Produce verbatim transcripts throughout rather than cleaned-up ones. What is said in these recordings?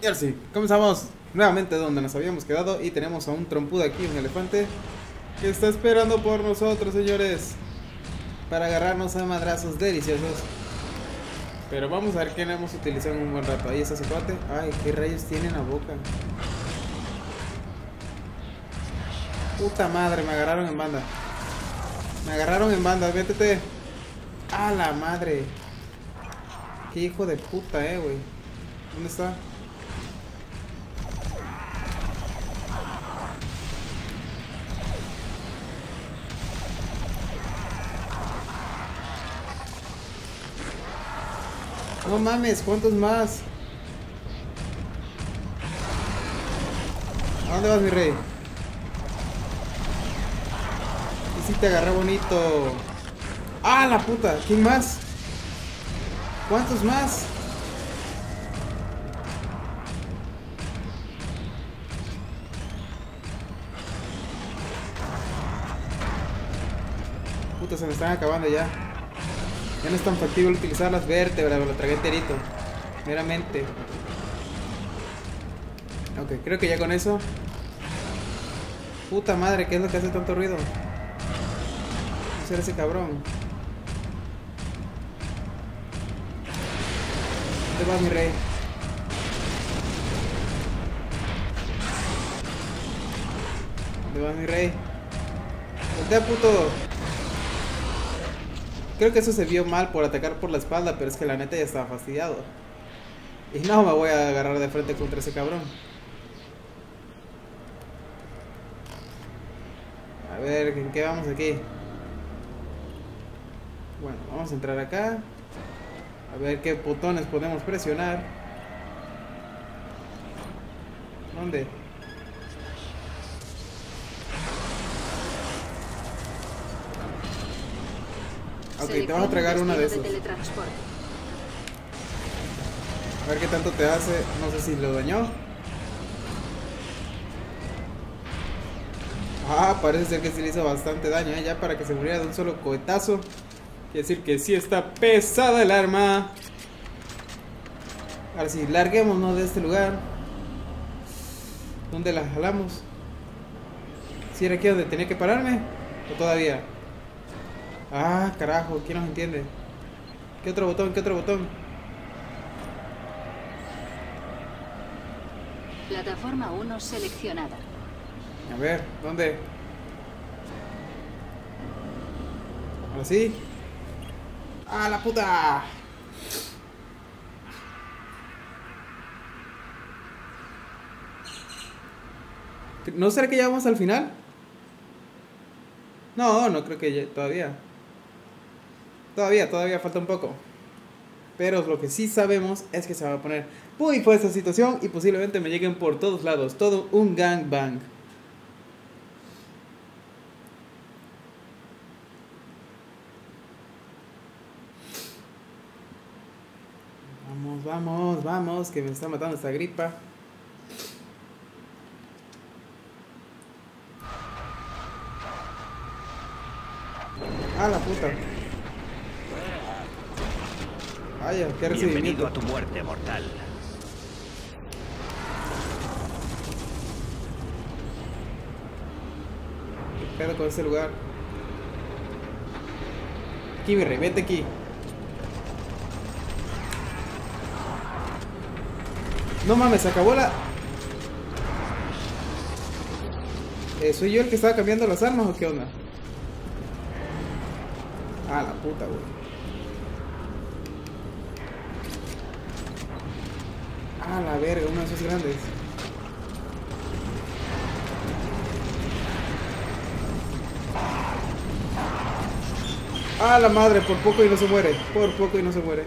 Y ahora sí, comenzamos nuevamente donde nos habíamos quedado. Y tenemos a un trompudo aquí, un elefante, que está esperando por nosotros, señores, para agarrarnos a madrazos deliciosos. Pero vamos a ver qué le hemos utilizado en un buen rato. Ahí está ese cuate. Ay, qué rayos tiene en la boca. Puta madre, me agarraron en banda. Me agarraron en banda, vétete. A la madre. Qué hijo de puta, eh, güey. ¿Dónde está? No mames, ¿cuántos más? ¿A dónde vas, mi rey? Y si te agarré bonito. ¡Ah, la puta! ¿Quién más? ¿Cuántos más? Puta, se me están acabando ya. Ya no es tan factible utilizar las vértebras, me lo tragué enterito. Meramente. Ok, creo que ya con eso. Puta madre, ¿qué es lo que hace tanto ruido? No ser ese cabrón. ¿Dónde vas, mi rey? ¿Dónde vas, mi rey? ¡Voltea, puto! Creo que eso se vio mal por atacar por la espalda, pero es que la neta ya estaba fastidiado. Y no me voy a agarrar de frente contra ese cabrón. A ver, ¿en qué vamos aquí? Bueno, vamos a entrar acá. A ver qué botones podemos presionar. ¿Dónde? Ok, te vas a tragar una de esos. A ver qué tanto te hace. No sé si lo dañó. Ah, parece ser que sí le hizo bastante daño, ¿eh? Ya para que se muriera de un solo cohetazo. Quiere decir que sí está pesada el arma. Ahora sí, larguémonos de este lugar. ¿Dónde la jalamos? ¿Si era aquí donde tenía que pararme? ¿O todavía? Ah, carajo, ¿quién nos entiende? ¿Qué otro botón? ¿Qué otro botón? Plataforma uno seleccionada. A ver, ¿dónde? Ahora sí. ¡Ah, la puta! ¿No será que ya vamos al final? No, no creo que ya, todavía. Todavía, todavía falta un poco. Pero lo que sí sabemos es que se va a poner muy fuerte esta situación y posiblemente me lleguen por todos lados. Todo un gangbang. Vamos, vamos, vamos, que me está matando esta gripa. Ah, la puta. Vaya, qué recibimiento. Bienvenido a tu muerte mortal. ¿Qué pedo con ese lugar? Aquí, mi rey, vete aquí. No mames, se acabó la... Eh, ¿Soy yo el que estaba cambiando las armas o qué onda? Ah, la puta, güey. Ah, la verga, uno de esos grandes. Ah, la madre, por poco y no se muere. Por poco y no se muere.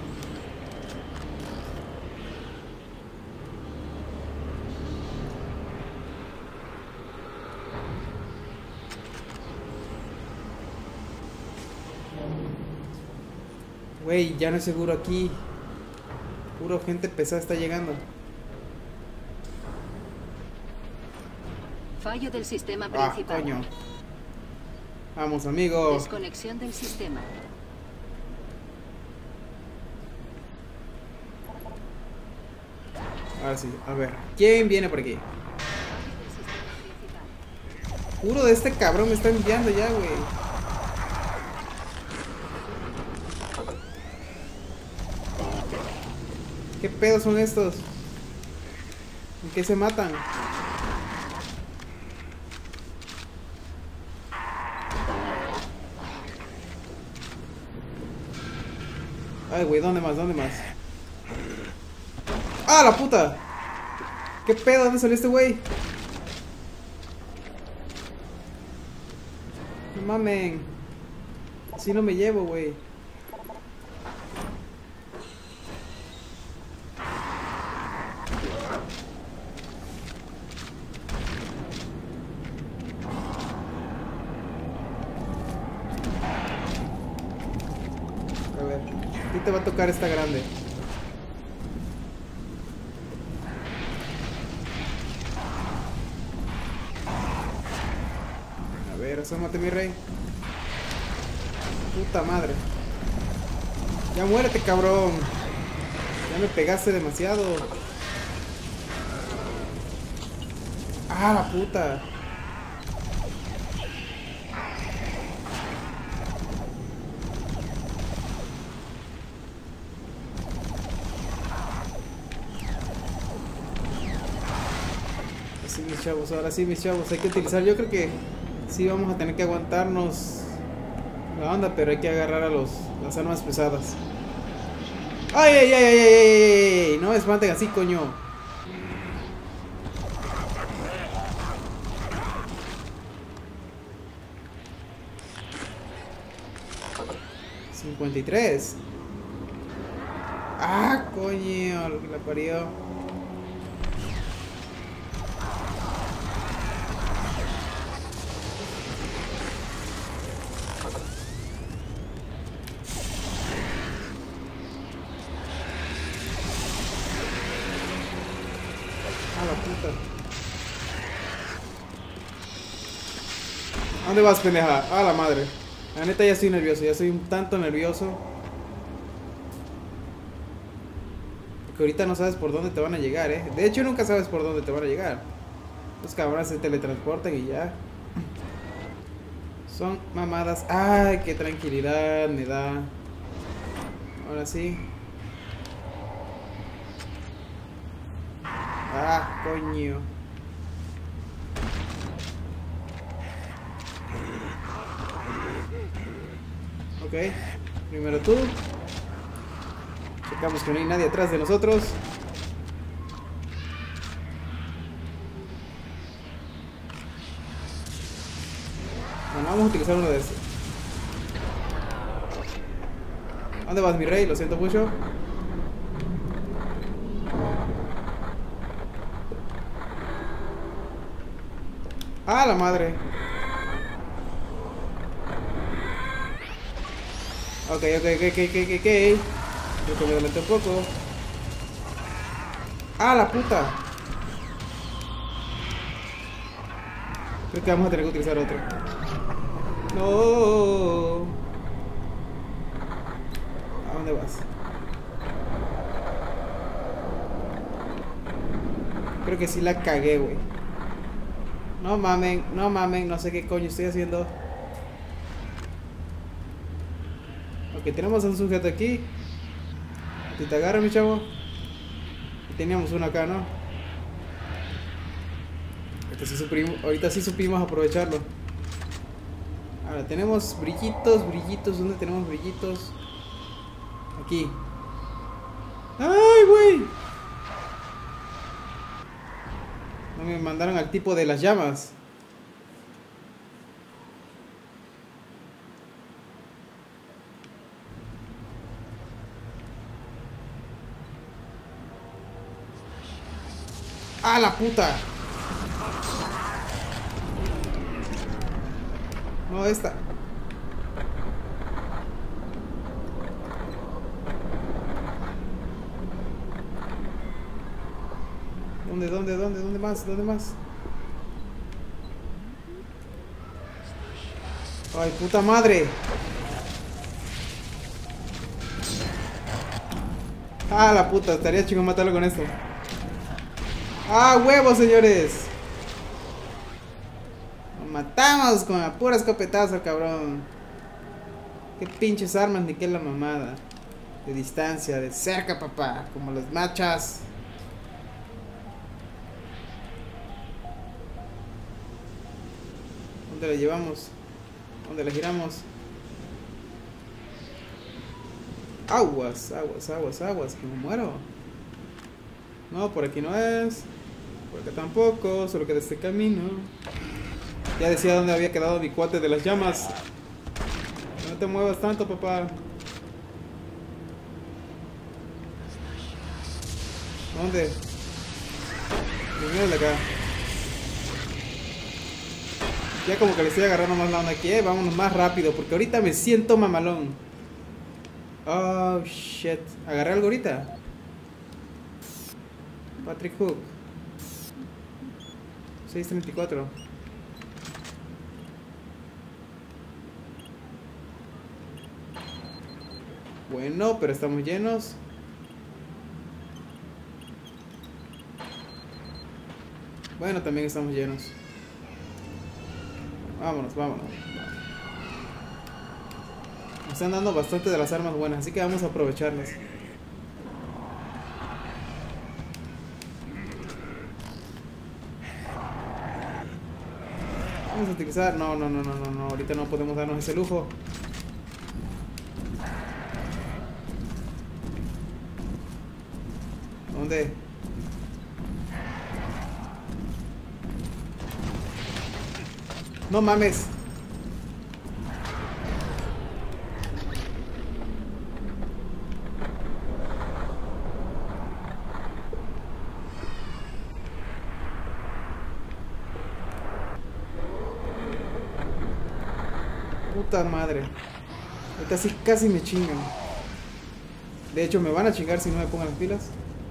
Güey, ya no es seguro aquí. Puro gente pesada está llegando. Fallo del sistema Ah, principal. coño. Vamos, amigo. Desconexión del sistema. Ahora sí, a ver. ¿Quién viene por aquí? Puro de este cabrón me está enviando ya, güey. ¿Qué pedos son estos? ¿En qué se matan? Ay, güey, ¿dónde más? ¿Dónde más? ¡Ah, la puta! ¿Qué pedo? ¿Dónde salió este güey? No mamen. Así no me llevo, güey. A ver, aquí te va a tocar esta grande. A ver, asómate, mi rey. Puta madre. Ya muérete, cabrón. Ya me pegaste demasiado. Ah, la puta. Sí, mis chavos, ahora sí, mis chavos, hay que utilizar. Yo creo que sí vamos a tener que aguantarnos la onda, pero hay que agarrar a los las armas pesadas. ¡Ay, ay, ay, ay, ay, ay, ay! No me espanten así, coño. cincuenta y tres. ¡Ah, coño! Lo que la parió. ¡Ah, la puta! ¿A dónde vas, pendeja? ¡Ah, la madre! La neta ya estoy nervioso, ya estoy un tanto nervioso. Porque ahorita no sabes por dónde te van a llegar, eh. De hecho, nunca sabes por dónde te van a llegar. Los cabrones se teletransportan y ya. Son mamadas. ¡Ay, qué tranquilidad me da! Ahora sí. ¡Ah, coño! Ok, primero tú. Checamos que no hay nadie atrás de nosotros. Bueno, vamos a utilizar uno de estos. ¿Dónde vas, mi rey? Lo siento mucho. ¡Ah, la madre! Ok, ok, ok, ok, ok, ok. Creo que me adelanté un poco. ¡Ah, la puta! Creo que vamos a tener que utilizar otro. No. ¿A dónde vas? Creo que sí la cagué, güey. No mamen, no mamen, no sé qué coño estoy haciendo. Ok, tenemos a un sujeto aquí. Si te agarra, mi chavo. Y teníamos uno acá, ¿no? Ahorita sí, suprimos, ahorita sí supimos aprovecharlo. Ahora tenemos brillitos, brillitos. ¿Dónde tenemos brillitos? Aquí. ¡Ay, güey! No me mandaron al tipo de las llamas. ¡Ah, la puta! No, esta. ¿Dónde, dónde, dónde, dónde más? ¿Dónde más? ¡Ay, puta madre! ¡Ah, la puta! Estaría chico matarlo con esto. ¡Ah, huevos, señores! Lo matamos con la pura escopetazo, cabrón. Qué pinches armas, ni qué la mamada. De distancia, de cerca, papá. Como los machas. ¿Dónde la llevamos? ¿Dónde la giramos? Aguas, aguas, aguas, aguas. Que me muero. No, por aquí no es. Por acá tampoco. Solo queda este camino. Ya decía dónde había quedado mi cuate de las llamas. No te muevas tanto, papá. ¿Dónde? Primero de acá. Ya como que le estoy agarrando más la onda aquí, eh. Vámonos más rápido, porque ahorita me siento mamalón. Oh, shit. ¿Agarré algo ahorita? Patrick Hook. seis treinta y cuatro. Bueno, pero estamos llenos. Bueno, también estamos llenos. Vámonos, vámonos. Nos están dando bastante de las armas buenas, así que vamos a aprovecharlas. Vamos a utilizar... No, no, no, no, no, no. Ahorita no podemos darnos ese lujo. ¿Dónde? No mames. Puta madre. Ahorita sí casi me chingan. De hecho me van a chingar si no me pongan las pilas.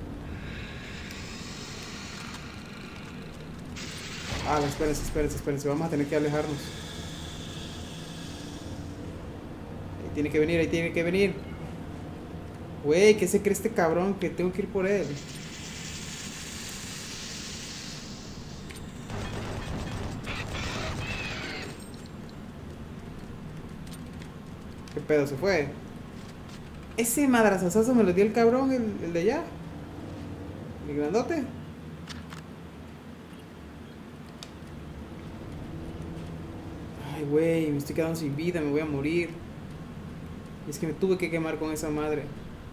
Ah, espérense, espérense, espérense. Vamos a tener que alejarnos. Ahí tiene que venir, ahí tiene que venir. Güey, ¿qué se cree este cabrón? Que tengo que ir por él. ¿Qué pedo? ¿Se fue? Ese madrazazazo me lo dio el cabrón, el, el de allá. El grandote. Ay, güey, me estoy quedando sin vida, me voy a morir. Y es que me tuve que quemar con esa madre.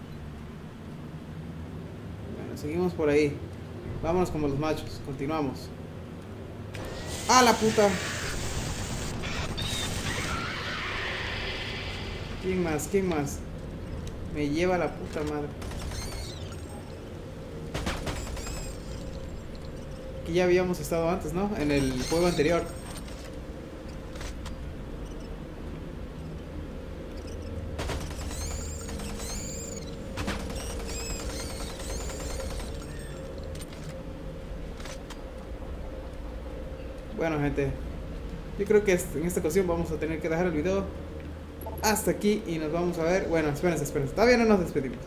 Bueno, seguimos por ahí. Vámonos como los machos, continuamos. ¡Ah, la puta! ¿Quién más? ¿Quién más? Me lleva la puta madre. Aquí ya habíamos estado antes, ¿no? En el juego anterior. Bueno, gente, yo creo que en esta ocasión vamos a tener que dejar el video hasta aquí y nos vamos a ver. Bueno, espérense, espérense, todavía no nos despedimos.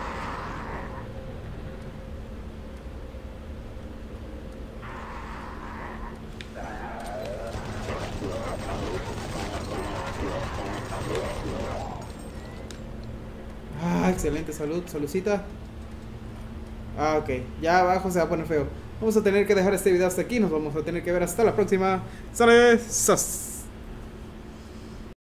Ah, excelente, salud, saludcita. Ah, ok, ya abajo se va a poner feo. Vamos a tener que dejar este video hasta aquí. Nos vamos a tener que ver hasta la próxima. ¡Sale! ¡Sos!